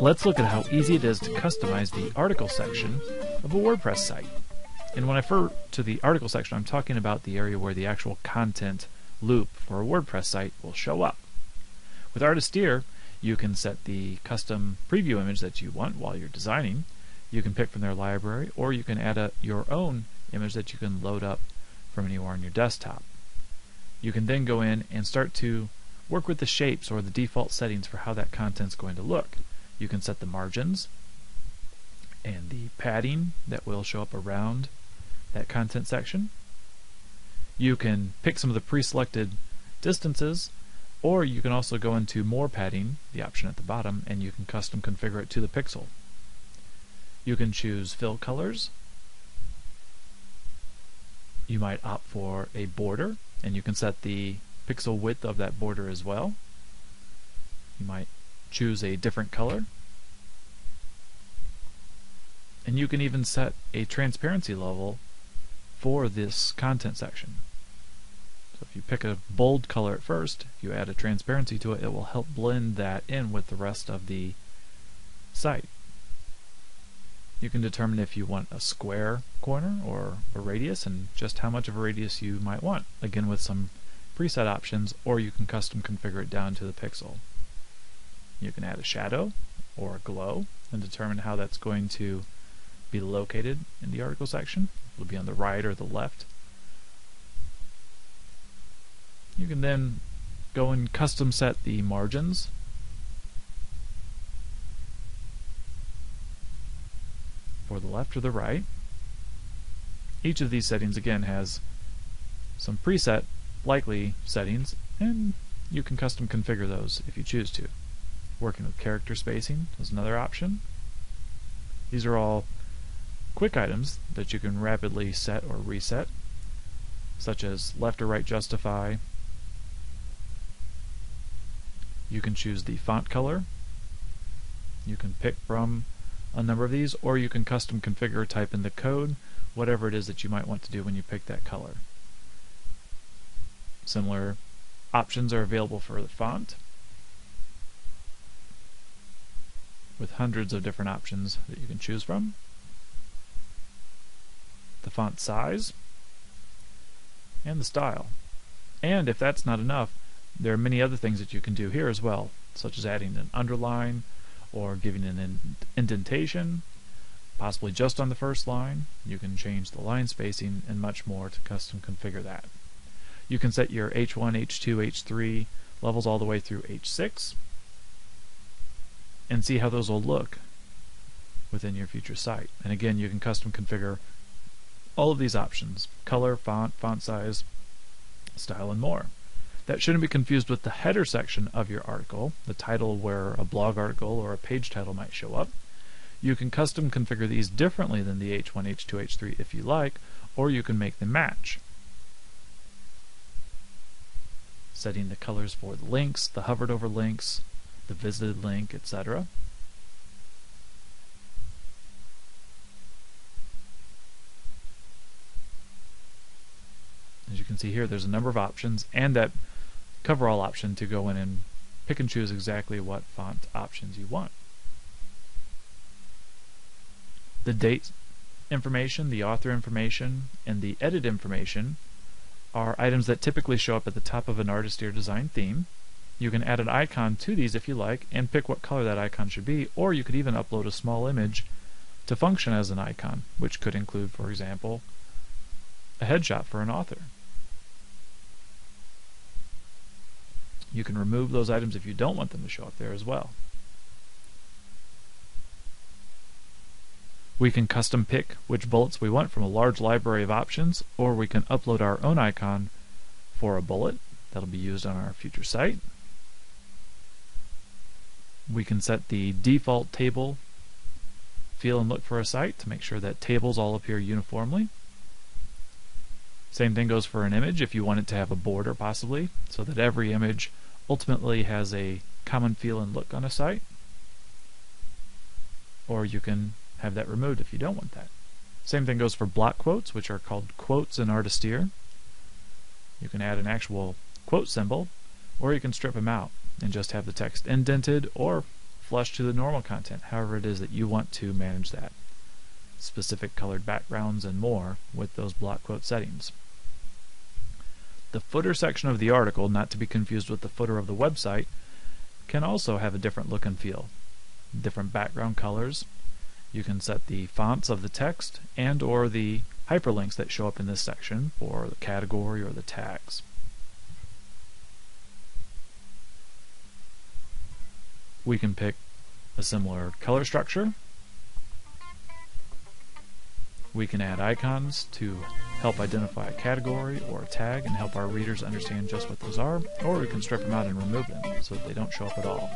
Let's look at how easy it is to customize the article section of a WordPress site. And when I refer to the article section, I'm talking about the area where the actual content loop for a WordPress site will show up. With Artisteer, you can set the custom preview image that you want while you're designing. You can pick from their library, or you can add your own image that you can load up from anywhere on your desktop. You can then go in and start to work with the shapes or the default settings for how that content's going to look. You can set the margins and the padding that will show up around that content section. You can pick some of the pre-selected distances, or you can also go into more padding, the option at the bottom, and you can custom configure it to the pixel. You can choose fill colors. You might opt for a border, and you can set the pixel width of that border as well. You might choose a different color. And you can even set a transparency level for this content section. So if you pick a bold color at first, if you add a transparency to it, it will help blend that in with the rest of the site. You can determine if you want a square corner or a radius, and just how much of a radius you might want, again with some preset options, or you can custom configure it down to the pixel. You can add a shadow or a glow and determine how that's going to be located in the article section. It'll be on the right or the left. You can then go and custom set the margins. For the left or the right. Each of these settings again has some preset likely settings, and you can custom configure those if you choose to. Working with character spacing is another option. These are all quick items that you can rapidly set or reset, such as left or right justify. You can choose the font color. You can pick from a number of these, or you can custom configure, type in the code, whatever it is that you might want to do when you pick that color. Similar options are available for the font, with hundreds of different options that you can choose from. The font size, and the style. And if that's not enough, there are many other things that you can do here as well, such as adding an underline, or giving an indentation, possibly just on the first line. You can change the line spacing and much more to custom configure that. You can set your H1, H2, H3 levels all the way through H6 and see how those will look within your future site. And again, you can custom configure all of these options: color, font, font size, style, and more. That shouldn't be confused with the header section of your article, the title where a blog article or a page title might show up. You can custom configure these differently than the H1, H2, H3 if you like, or you can make them match. Setting the colors for the links, the hovered over links, the visited link, etc. As you can see here, there's a number of options, and that coverall option to go in and pick and choose exactly what font options you want. The date information, the author information, and the edit information are items that typically show up at the top of an Artisteer design theme. You can add an icon to these if you like, and pick what color that icon should be, or you could even upload a small image to function as an icon, which could include, for example, a headshot for an author. You can remove those items if you don't want them to show up there as well. We can custom pick which bullets we want from a large library of options, or we can upload our own icon for a bullet that'll be used on our future site. We can set the default table feel and look for a site to make sure that tables all appear uniformly. Same thing goes for an image, if you want it to have a border possibly, so that every image ultimately has a common feel and look on a site. Or you can have that removed if you don't want that. Same thing goes for block quotes, which are called quotes in Artisteer. You can add an actual quote symbol, or you can strip them out and just have the text indented or flush to the normal content, however it is that you want to manage that. Specific colored backgrounds and more with those block quote settings. The footer section of the article, not to be confused with the footer of the website, can also have a different look and feel. Different background colors. You can set the fonts of the text and or the hyperlinks that show up in this section for the category or the tags. We can pick a similar color structure. We can add icons to help identify a category or a tag and help our readers understand just what those are, or we can strip them out and remove them so that they don't show up at all.